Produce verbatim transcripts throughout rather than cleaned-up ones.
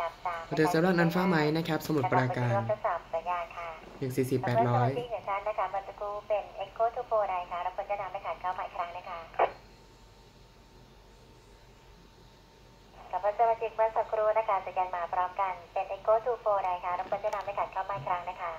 ดับสามโฮเทลเซลล์อันฟ้าไหมนะครับสมุทรปราการทดสอบสัญญาณค่ะหนึ่งสี่สี่แปดร้อยที่ของท่านนะคะเมื่อสักครู่เป็น Echo to Pro ใดคะเราควรจะนำไปขันเข้าใหม่ครั้งนะคะกับเพื่อนสมาชิกเมื่อสักครู่นะคะสัญญาณมาพร้อมกันเป็น Echo to Pro ใดคะเราควรจะนำไปขันเข้าใหม่ครั้งนะคะ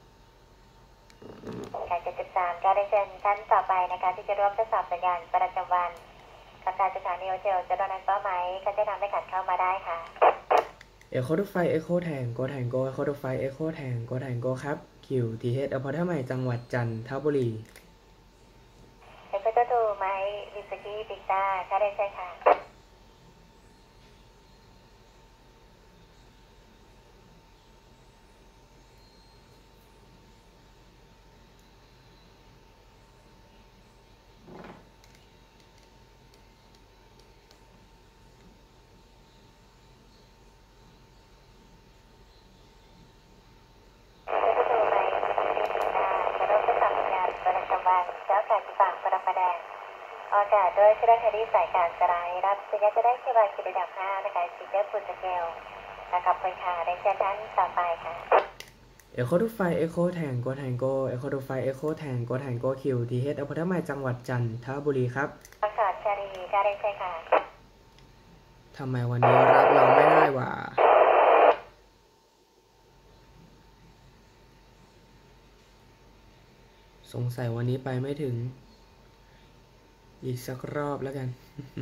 การเจ็ดสิบสามการได้เชิญท่านต่อไปนะคะที่จะร่วมทดสอบสัญญาณประจำวันกับการสถานีโฮเทลจะโดนนั้นเป้าหมายเขาจะนำไปขันเข้ามาได้ค่ะเอโคทูไฟเอโคแทงโกแทงโกเอโคทูไฟเอโคแทงโกแทงโกครับคิวทีเฮดอำเภอท่าใหม่จังหวัดจันทบุรีเอโคตัวตูไม้วิสกี้ปิกตาค่ะได้ใช่ค่ะเจ้าการฝั่งประประแดงอากาศด้วยเชื้อคดีสายการสลายรับสัญญาจะได้เชื่อว่าคิดระดับห้านะคะซิเจอร์ฟุตสเกลนะครับคุณค่ะได้เชิญท่านต่อไปค่ะเอโคทูไฟเอโคแทงโกแทงโกเอโคทูไฟเอโคแทงโกแทงโกคิวทีเฮดอำเภอท่าใหม่จังหวัดจันทบุรีครับอากาศชาลีการได้ใช่ค่ะทำไมวันนี้รับเราไม่ได้วะสงสัยวันนี้ไปไม่ถึงอีกสักรอบแล้วกัน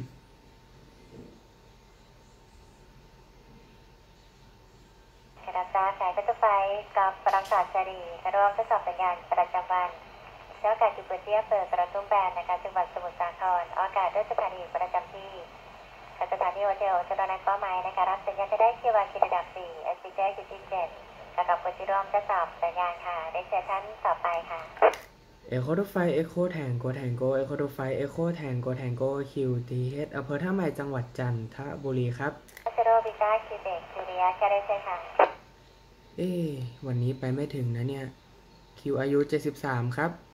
รับทราบสายพัฒไฟกับประกาศชาลีร่วมทดสอบสัญญาณประจำวันเจ้าการจุดเปิดเทียบเปิดกระตุ้มแบนนะคะจังหวัดสมุทรสาครอากาศด้วยสถานีประจำที่สถานีโฮเทลจะโดนนั้นเป้าหมายนะคะรับสัญญาณจะได้เคียวาคิดระดับสี่เอสซีเจจุดที่เจ็ดกับคนที่ร่วมทดสอบสัญญาณค่ะได้เชิญท่านต่อไปค่ะเอโคทูไฟเอโคแทงโกแทงโกเอโคทูไฟเอโคแทงโกแทงโกคิวทีเฮดอำเภอท่าใหม่จังหวัดจันทบุรีครับพัชโรบิก้าคิวเบกจูเลียจะได้เชิญค่ะเอ๊วันนี้ไปไม่ถึงนะเนี่ยคิวอายุเจ็ดสิบสามครับ